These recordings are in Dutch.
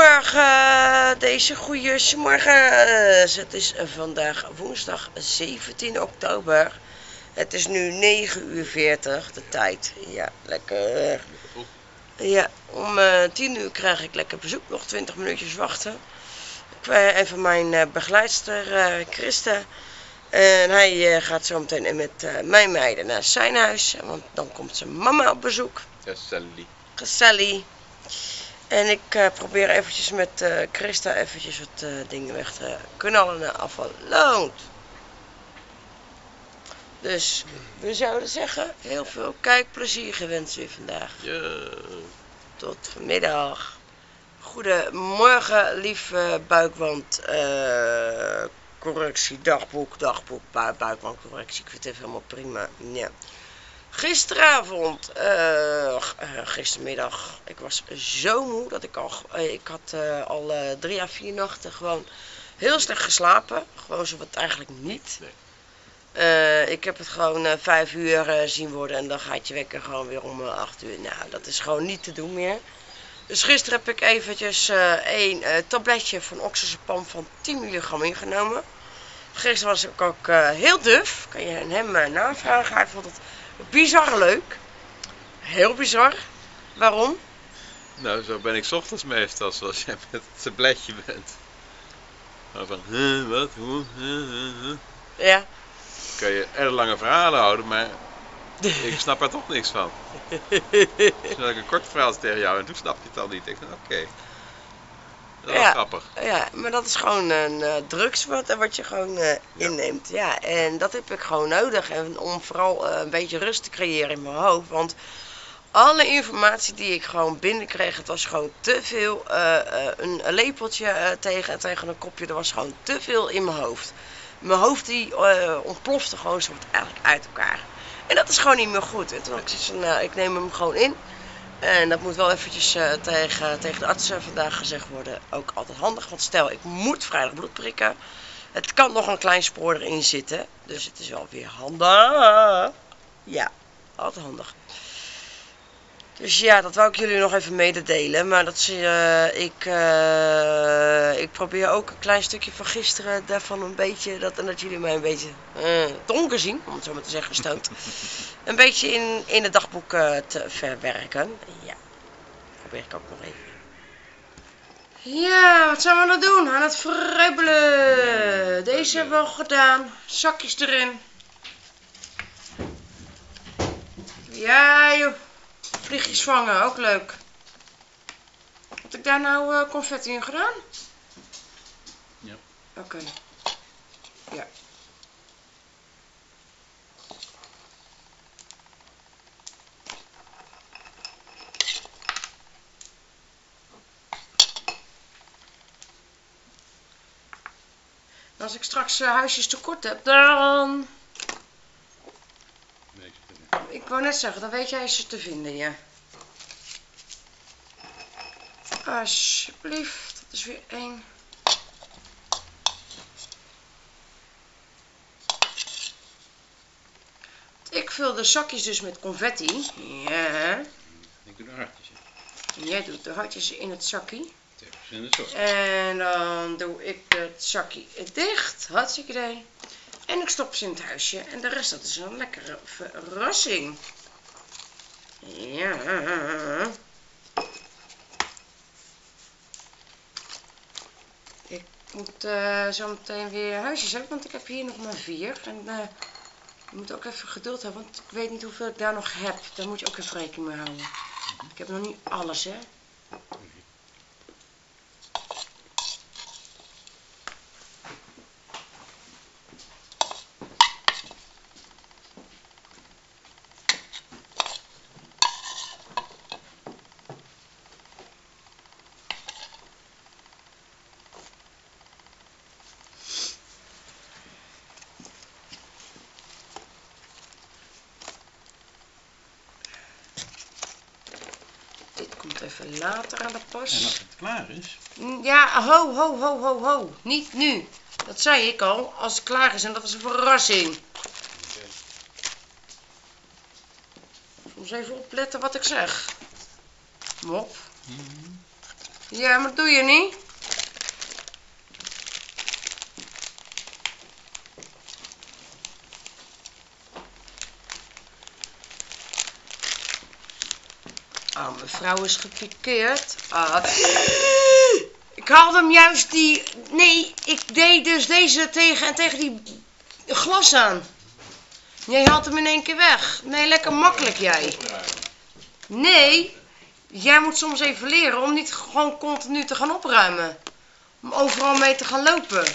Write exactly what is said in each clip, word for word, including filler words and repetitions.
Goedemorgen, deze goede morgen. Het is vandaag woensdag zeventien oktober. Het is nu negen uur veertig, de tijd. Ja, lekker. Ja, om uh, tien uur krijg ik lekker bezoek, nog twintig minuutjes wachten. Ik uh, even mijn uh, begeleidster uh, Christa. En hij uh, gaat zo meteen met uh, mijn meiden naar zijn huis, want dan komt zijn mama op bezoek. Gezellig. Gezellig. En ik uh, probeer eventjes met uh, Christa eventjes wat uh, dingen weg te knallen naar afvalloont. Dus we zouden zeggen, heel veel kijkplezier gewenst weer vandaag. Yeah. Tot vanmiddag. Goedemorgen, lieve buikwand uh, correctie, dagboek, dagboek, bu buikwandcorrectie. Ik vind het even helemaal prima. Ja. Gisteravond, uh, uh, gistermiddag, ik was zo moe dat ik al, uh, ik had uh, al uh, drie à vier nachten gewoon heel slecht geslapen. Gewoon zo wat eigenlijk niet. Uh, ik heb het gewoon uh, vijf uur uh, zien worden en dan gaat je wekker gewoon weer om uh, acht uur. Nou, dat is gewoon niet te doen meer. Dus gisteren heb ik eventjes uh, een uh, tabletje van oxazepam van tien milligram ingenomen. Gisteren was ik ook uh, heel duf, kan je hem uh, navragen. Hij vond het bizar leuk. Heel bizar. Waarom? Nou, zo ben ik 's ochtends meestal, zoals jij met het tabletje bent. Maar van, huh, wat, hoe, huh, huh, huh. Ja. Kan je erg lange verhalen houden, maar ik snap er toch niks van. Snel ik een kort verhaal tegen jou en toen snap je het al niet. Ik dacht, oké. Okay. Dat is ja, grappig. Ja, maar dat is gewoon een uh, drugs wat, wat je gewoon uh, inneemt. Ja. ja, en dat heb ik gewoon nodig. En om vooral uh, een beetje rust te creëren in mijn hoofd. Want alle informatie die ik gewoon binnenkreeg, het was gewoon te veel. Uh, uh, een, een lepeltje uh, tegen, tegen een kopje, er was gewoon te veel in mijn hoofd. Mijn hoofd die uh, ontplofte gewoon zo eigenlijk uit elkaar. En dat is gewoon niet meer goed. En toen had ik zoiets van, nou, ik neem hem gewoon in. En dat moet wel eventjes uh, tegen, tegen de arts uh, vandaag gezegd worden. Ook altijd handig, want stel ik moet vrijdag bloed prikken. Het kan nog een klein spoor erin zitten. Dus het is wel weer handig. Ja, altijd handig. Dus ja, dat wou ik jullie nog even mededelen. Maar dat ze, uh, ik, uh, ik probeer ook een klein stukje van gisteren daarvan een beetje, dat, en dat jullie mij een beetje uh, donker zien, om het zo maar te zeggen, gestoot. Een beetje in, in het dagboek uh, te verwerken. Ja, probeer ik ook nog even. Ja, wat zijn we nou doen? Aan het verrubbelen. Deze hebben we al gedaan. Zakjes erin. Ja joh. Vliegjes vangen, ook leuk. Heb ik daar nou uh, confetti in gedaan? Ja. Oké. Okay. Ja. En als ik straks uh, huisjes tekort heb, dan... Ik wou net zeggen, dan weet jij ze te vinden, ja. Alsjeblieft, dat is weer één. Ik vul de zakjes dus met confetti. Ja. Ik doe de hartjes. Jij doet de hartjes in het zakje. In de en dan doe ik het zakje dicht. Hartstikke idee. En ik stop ze in het huisje. En de rest, dat is een lekkere verrassing. Ja. Ik moet uh, zo meteen weer huisjes hebben, want ik heb hier nog maar vier. En uh, je moet ook even geduld hebben, want ik weet niet hoeveel ik daar nog heb. Daar moet je ook even rekening mee houden. Ik heb nog niet alles, hè. Komt even later aan de pas. En als het klaar is? Ja, ho, ho, ho, ho, ho. Niet nu. Dat zei ik al. Als het klaar is en dat is een verrassing. Okay. Soms even opletten wat ik zeg. Mop. Mm-hmm. Ja, maar dat doe je niet. Oh, mijn vrouw is gepikeerd. Ah. Ik haalde hem juist die... Nee, ik deed dus deze tegen, tegen die glas aan. Jij haalt hem in één keer weg. Nee, lekker makkelijk jij. Nee, jij moet soms even leren om niet gewoon continu te gaan opruimen. Om overal mee te gaan lopen.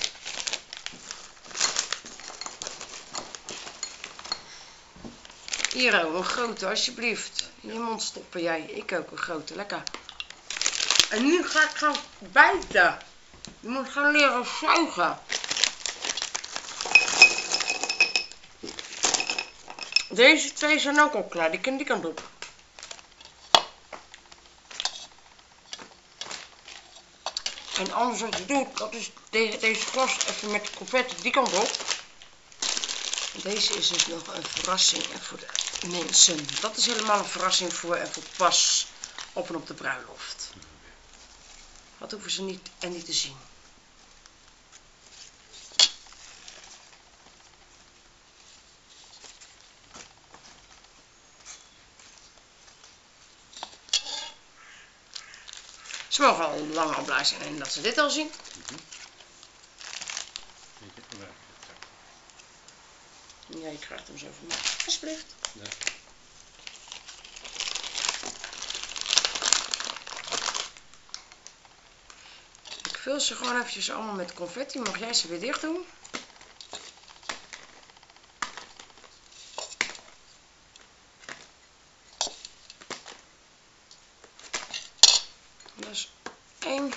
Hier, oh, een grote, alsjeblieft. In je mond stoppen jij. Ik ook een grote, lekker. En nu ga ik gaan bijten. Je moet gaan leren zuigen. Deze twee zijn ook al klaar. Die kan die kant op. En anders wat je doet, dat is de, deze glas even met de confetti die kant op. Deze is dus nog een verrassing voor de mensen. Dat is helemaal een verrassing voor en voor pas op en op de bruiloft. Dat hoeven ze niet en niet te zien. Ze mogen al lang al blij zijn en dat ze dit al zien. Ja, je krijgt hem zo van mij. Alsjeblieft. Ja. Ik vul ze gewoon eventjes allemaal met confetti. Mag jij ze weer dicht doen? Dat is één.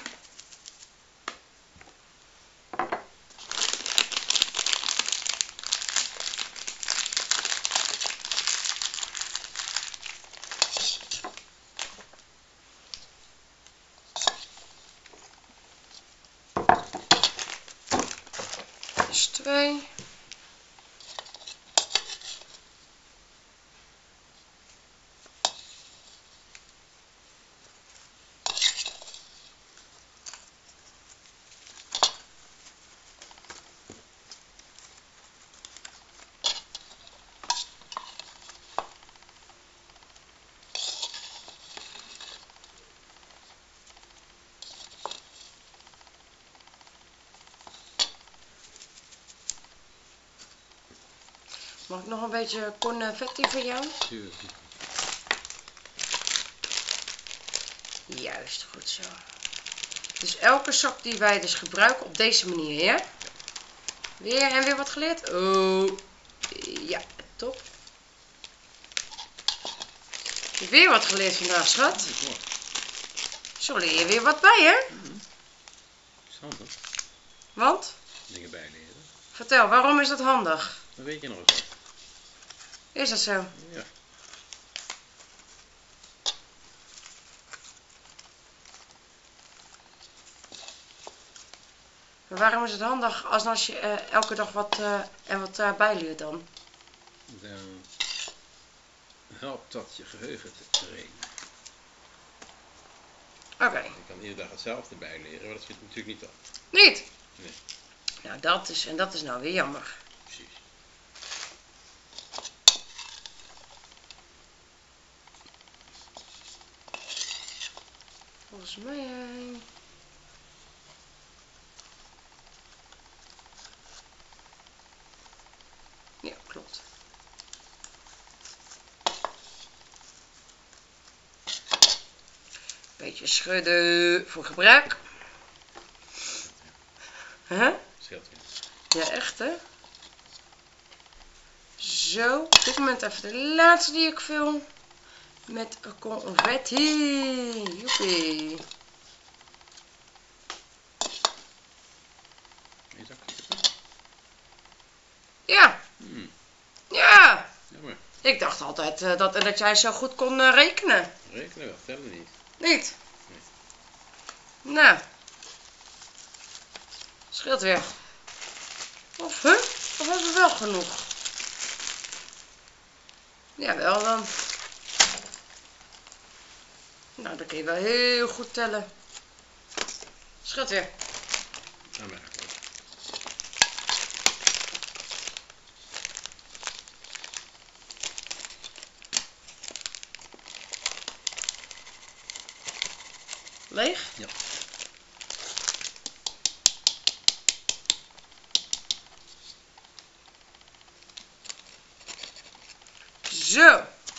Dat is twee. Mag ik nog een beetje confetti voor jou? Tuurlijk. Juist, goed zo. Dus elke zak die wij dus gebruiken op deze manier, ja? Weer en weer wat geleerd? Oh, ja, top. Heb je weer wat geleerd vandaag, schat? Zo leer je weer wat bij, hè? Mm-hmm. Handig. Want? Dingen bijleren. Vertel, waarom is dat handig? Dat weet je nog eens. Is dat zo? Ja. Maar waarom is het handig als, als je uh, elke dag wat uh, en wat uh, bijleert dan? Dan helpt dat je geheugen te trainen. Oké. Okay. Je kan iedere dag hetzelfde bijleren, maar dat zit natuurlijk niet op. Niet? Nee. Nou, dat is, en dat is nou weer jammer. Precies. Volgens mij... Ja, klopt. Beetje schudden voor gebruik. Huh? Scheelt je. Ja, echt hè? Zo, op dit moment even de laatste die ik vul. Met confetti. Joepie. Ja. Hmm. Ja. Jammer. Ik dacht altijd uh, dat, dat jij zo goed kon uh, rekenen. Rekenen wel, tellen niet. Niet? Nee. Nou. Scheelt weer. Of, huh? Of hebben we wel genoeg? Jawel dan. Nou, dan kun je wel heel goed tellen. Schud weer. Ja, maar echt. Leeg? Ja. Zo.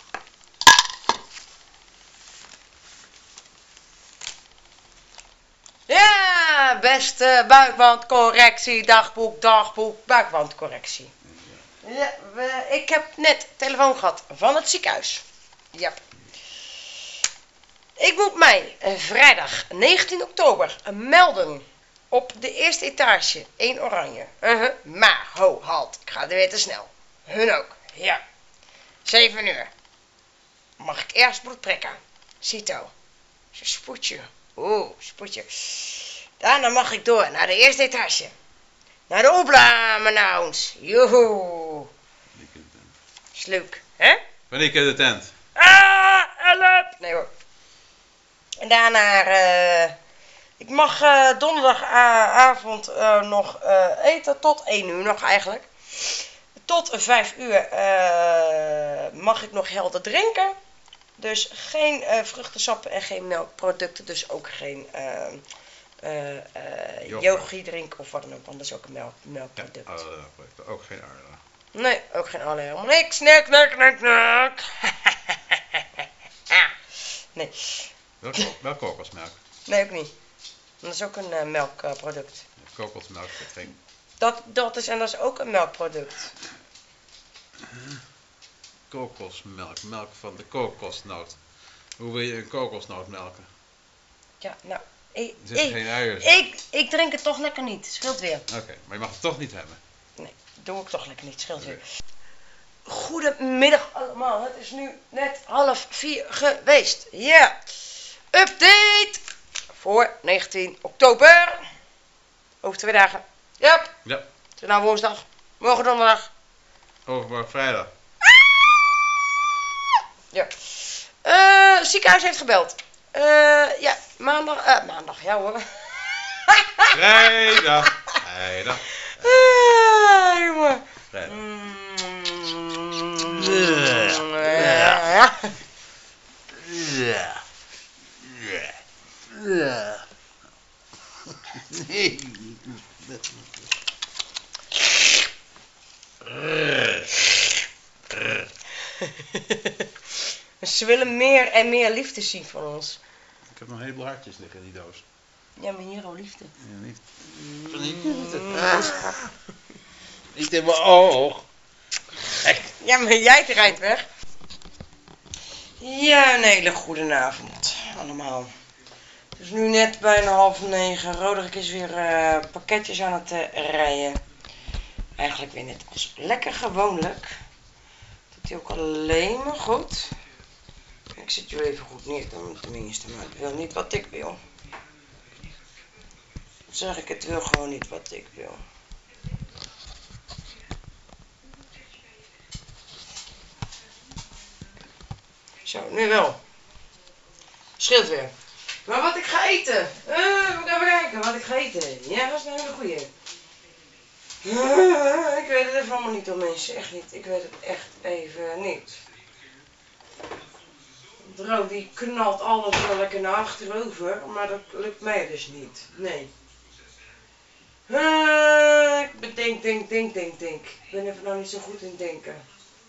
Ja, beste buikwandcorrectie, dagboek, dagboek, buikwandcorrectie. Ja, we, ik heb net telefoon gehad van het ziekenhuis. Ja. Ik moet mij eh, vrijdag negentien oktober melden op de eerste etage, één oranje. Uh-huh. Maar, ho, halt, ik ga er weer te snel. Hun ook, ja. zeven uur. Mag ik eerst bloed prikken? Cito. Spoedje. Oeh, spoedje. Daarna mag ik door naar de eerste etage. Naar de opnames. Joehoe. Is leuk, hè? Wanneer kent de tent? Ah, help! Nee hoor. En daarna, uh, ik mag uh, donderdagavond uh, nog uh, eten, tot één uur nog eigenlijk. Tot vijf uur uh, mag ik nog helder drinken. Dus geen uh, vruchtensappen en geen melkproducten, dus ook geen uh, uh, uh, yoghurt drinken of wat dan ook, want dat is ook een melk, melkproduct. Ja, uh, ook geen aardappelen. Nee, ook geen allerlei. Helemaal niks. Nek, nek, nek, nek. Nee. Welk, welk kokosmelk? Nee, ook niet. Dat is ook een uh, melkproduct. Ja, kokosmelk zit geen. Dat, dat is, en dat is ook een melkproduct. Kokosmelk, melk van de kokosnoot. Hoe wil je een kokosnoot melken? Ja, nou. Ik, Er zitten ik, geen eieren in. ik, ik drink het toch lekker niet. Scheelt weer. Oké, okay, maar je mag het toch niet hebben. Nee, doe ik toch lekker niet. Scheelt Okay. weer. Goedemiddag allemaal. Het is nu net half vier geweest. Ja. Yeah. Update voor negentien oktober. Over twee dagen. Yep. Ja. Het is nou woensdag. Morgen donderdag. Overmorgen vrijdag. Ja. Uh, het ziekenhuis heeft gebeld. Uh, ja, maandag. Uh, maandag, ja hoor. Vrijdag. Vrijdag. Ah, jongen. Vrijdag. Mm, ja. Ja. Ja. Nee. Ze willen meer en meer liefde zien van ons. Ik heb nog een heleboel hartjes liggen in die doos. Ja, maar hier al liefde. Ja, niet. Niet, ah. Niet in mijn oog. Gek. Ja, maar jij rijdt weg. Ja, een hele goede avond allemaal. Het is nu net bijna half negen. Roderick is weer uh, pakketjes aan het uh, rijden. Eigenlijk weer net als lekker gewoonlijk. Doet hij ook alleen maar goed. Ik zet jullie even goed neer dan tenminste, maar het wil niet wat ik wil. Zeg ik, het wil gewoon niet wat ik wil. Zo, nu wel. Scheelt weer. Maar wat ik ga eten. Uh, moet even kijken wat ik ga eten. Ja, dat is nou een hele goeie. Uh, ik weet het even allemaal niet hoor mensen. Echt niet. Ik weet het echt even niet. Dro die knalt alles wel lekker naar achterover. Maar dat lukt mij dus niet. Nee. Uh, ik bedenk, denk, denk, denk, denk. Ik ben even nou niet zo goed in denken.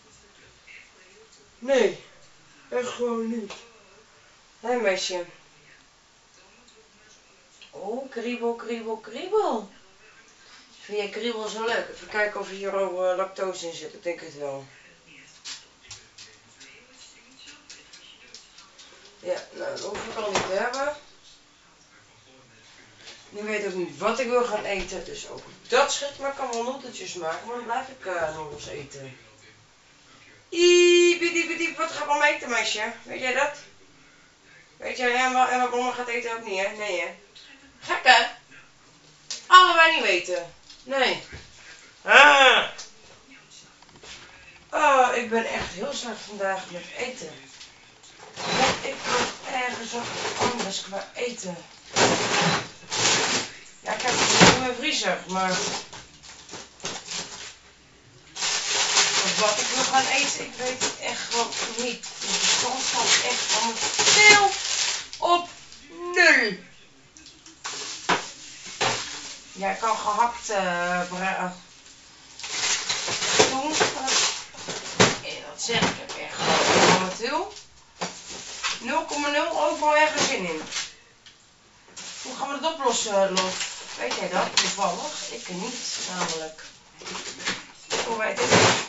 Nee. Echt gewoon niet. Hé hey, meisje. Oh, kriebel, kriebel, kriebel. Vind jij kriebel zo leuk? Even kijken of er hier ook uh, lactose in zit. Ik denk het wel. Ja, nou dat hoef ik al niet te hebben. Nu weet ik ook niet wat ik wil gaan eten. Dus ook dat schikt. Maar ik kan wel noedeltjes maken. Maar dan blijf ik uh, noedels eten. Iep, diep, diep, diep. Wat ga ik allemaal eten, meisje? Weet jij dat? Weet jij, en wat, en wat mama gaat eten ook niet, hè? Nee, hè? Gek, hè? Allebei niet weten. Nee. Ah. Oh, ik ben echt heel slecht vandaag met eten. Want ik wil ergens wat anders qua eten. Ja, ik heb het in mijn vriezer, maar... Wat ik nog ga eten, ik weet het echt gewoon niet. De stand staat echt momenteel op nul. Ja, ik kan gehakt uh, doen. En dat zeg ik, heb echt gewoon momenteel nul komma nul overal ergens zin in. Hoe gaan we dat oplossen, Lof? Weet jij dat toevallig? Ik niet, namelijk. Hoe weet ik het?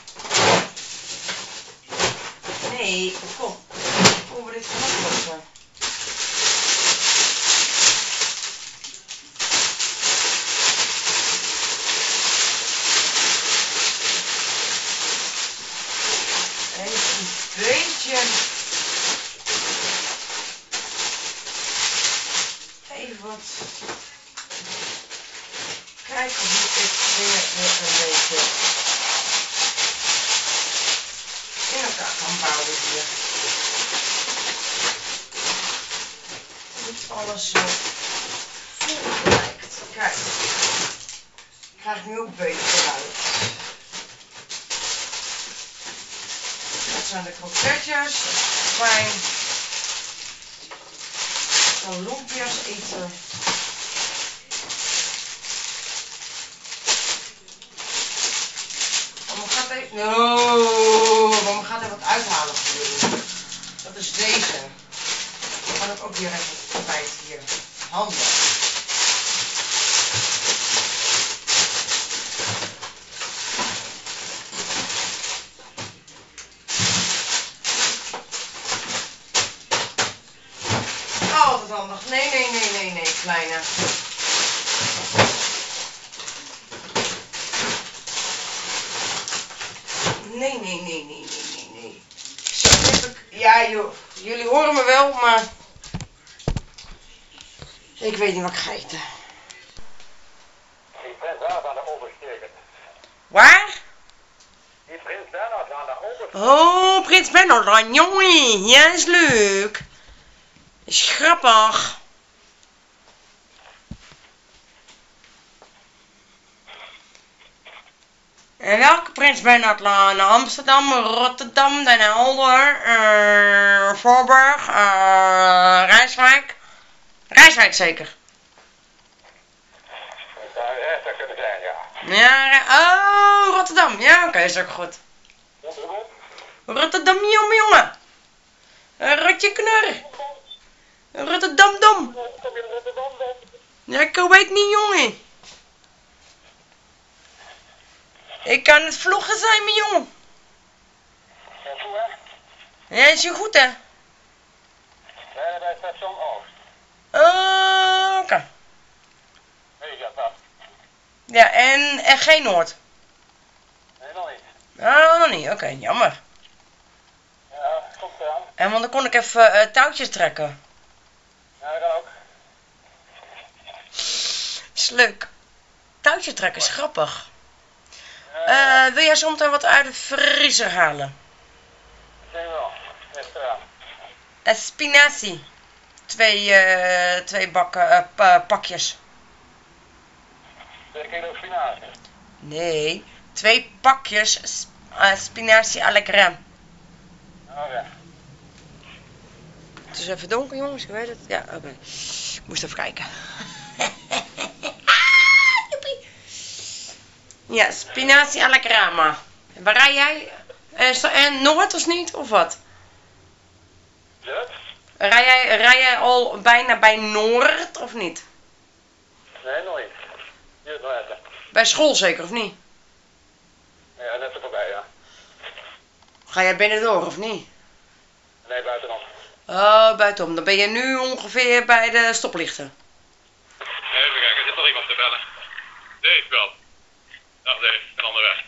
Nee, kom. Hoe we dit gaan oplossen? Even een beetje. Even wat. Kijken hoe ik weer een beetje in elkaar kan bouwen hier. Niet alles zo vol lijkt. Kijk. Krijg ik nu ook beter uit. Dat zijn de kroketjes. Fijn. Dan lumpia's eten. Mama gaat even... No, mama gaat even wat uithalen voor jullie. Dat is deze. Dan kan ik ook weer even bij het hier. Handen. Altijd handig. Nee, nee, nee, nee, nee, kleine. Nee, nee, nee, nee, nee, nee, nee. Zo heb ik... Ja, joh. Jullie horen me wel, maar... Ik weet niet wat ik ga eten. Die prins Bernhard aan de oversteken. Waar? Die prins Bernhard aan de oversteken. Oh, prins Bernhard, jongen. Ja, is leuk. Is grappig. En welke prins Bernhardlaan? Amsterdam, Rotterdam, Den Helder, uh, Voorburg, uh, Rijswijk. Rijswijk zeker. Dat zou echt dat kunnen zijn, ja. Ja, oh, Rotterdam. Ja, oké, okay, is ook goed. Rotterdam? Rotterdam, jongen, jongen. Uh, Rotje knur. Rotterdam, dom. Ja, ik weet niet, jongen. Ik kan het vloggen zijn, mijn jongen. Ja, is je goed, hè? Wij zijn bij station Oost. Uh, oké. Okay. Weet je dat? Ja, en, en geen Noord? Nee, nog niet. Oh, nog niet. Oké, okay, jammer. Ja, komt eraan. En want dan kon ik even uh, touwtjes trekken. Ja, dat kan ook. Is leuk. Touwtjes trekken is grappig. Uh, wil jij zometeen wat uit de vriezer halen? Zeker wel. Restaurant. Uh, spinazie. Twee, uh, twee bakken, uh, pa pakjes. Twee kilo spinazie. Nee, twee pakjes sp uh, spinazie à la crème. Oh ja. Het is even donker, jongens, ik weet het. Ja, oké. Okay. Ik moest even kijken. Ja, spinazie à la crème. Waar rij jij? Uh, en Noord of niet? Of wat? Wat? Rij jij, rij jij al bijna bij Noord of niet? Nee, nog niet. Hier nog even. Bij school zeker of niet? Ja, net er voorbij, ja. Ga jij binnendoor of niet? Nee, buitenom. Oh, buitenom. Dan ben je nu ongeveer bij de stoplichten. Even kijken, er zit nog iemand te bellen. Dave belt. Dag Dave, een andere weg.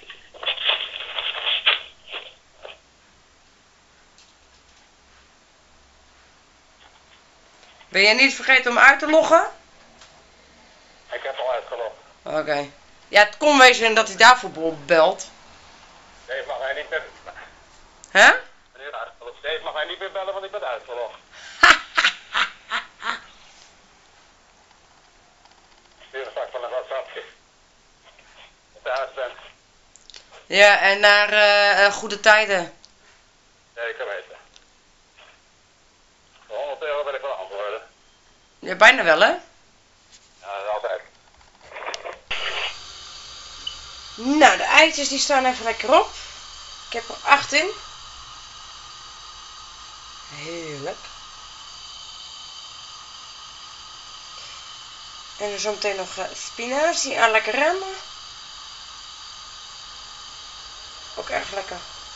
Ben je niet vergeten om uit te loggen? Ik heb al uitgelogd. Oké. Okay. Ja, het kon wezen dat hij daarvoor belt. Dave mag mij niet meer... Hè? Meneer uitgelogd. Dave mag mij niet meer bellen, want ik ben uitgelogd. Stuur een fax. Ja, en naar uh, uh, goede tijden. Ja, ik kan weten. Voor honderd euro wil ik wel antwoorden. Ja, bijna wel, hè? Ja, dat is altijd. Nou, de eitjes die staan even lekker op. Ik heb er acht in. Heerlijk. En er zometeen nog uh, spinazie à la crème. Ook erg lekker.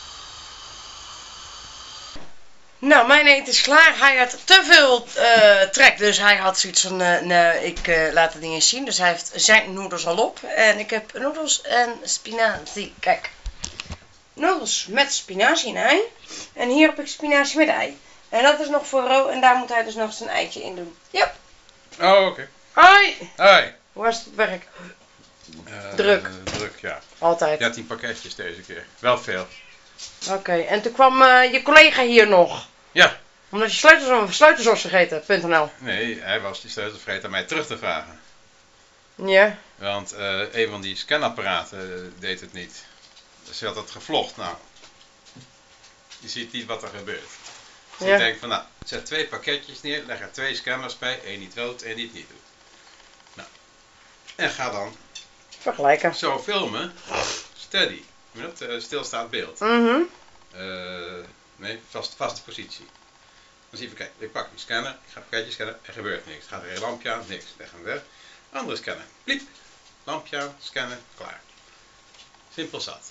Nou, mijn eten is klaar. Hij had te veel uh, trek, dus hij had zoiets van, uh, nee, ik uh, laat het niet eens zien. Dus hij heeft zijn noedels al op. En ik heb noedels en spinazie. Kijk. Noedels met spinazie en ei. En hier heb ik spinazie met ei. En dat is nog voor Ro. En daar moet hij dus nog zijn eitje in doen. Yep. Oh, oké. Okay. Hoi. Hoi. Hoe was het werk? Uh, Druk. Uh, druk, ja. Altijd. Ja, tien pakketjes deze keer. Wel veel. Oké, okay. En toen kwam uh, je collega hier nog. Ja. Omdat je sleutels, sleutels was vergeten, punt n l. Nee, hij was die sleutels vergeten aan mij terug te vragen. Ja. Want uh, een van die scanapparaten deed het niet. Dus hij had het gevlogd. Nou, je ziet niet wat er gebeurt. Dus ja. Ik denk van, nou, zet twee pakketjes neer, leg er twee scanners bij, één die het wel doet, één die het niet doet. Nou, en ga dan vergelijken. Zo filmen, steady, met uh, stilstaand beeld. Mm-hmm. uh, nee, vast, vaste positie. Dan zie je, kijk, ik pak die scanner, ik ga het pakketje scannen, er gebeurt niks. Gaat er een lampje aan, niks, leg hem weg. Andere scanner, pliep, lampje aan, scannen, klaar. Simpel zat.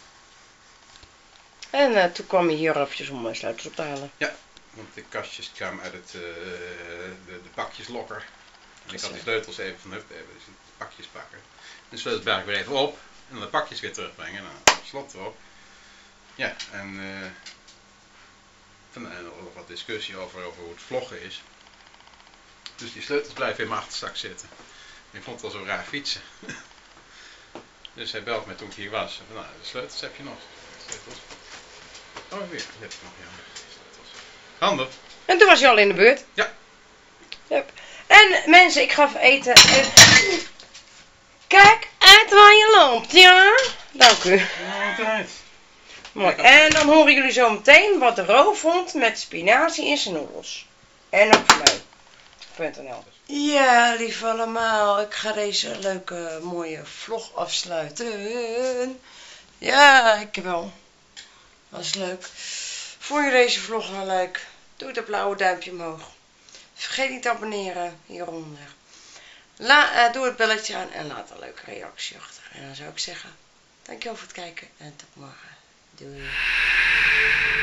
En uh, toen kwam hij hier eventjes om mijn sleutels op te halen. Ja, want de kastjes kwamen uit het, uh, de, de pakjeslokker. En ik had die sleutels even van, hup, even dus de pakjes pakken. De sleutels berg ik weer even op. En dan de pakjes weer terugbrengen. En dan slot erop. Ja, en uh, van, uh, nog wat discussie over, over hoe het vloggen is. Dus die sleutels blijven in mijn achterzak zitten. En ik vond het wel zo raar fietsen. Dus hij belt me toen ik hier was. Van, nou, de sleutels heb je nog. Sleutels. Oh, weer. Die heb ik nog, ja. Handig. En toen was je al in de buurt. Ja. Yep. En mensen, ik ga even eten. En... Kijk uit waar je loopt, ja? Dank u. Altijd. Mooi. En dan horen jullie zo meteen wat Ro vond met spinazie in zijn noedels. En ook voor mij. .nl. Ja, lieve allemaal. Ik ga deze leuke, mooie vlog afsluiten. Ja, ik wel. Was leuk. Vond je deze vlog nou leuk? Doe dat blauwe duimpje omhoog. Vergeet niet te abonneren hieronder. La, uh, doe het belletje aan en laat een leuke reactie achter. En dan zou ik zeggen, dankjewel voor het kijken en tot morgen. Doei.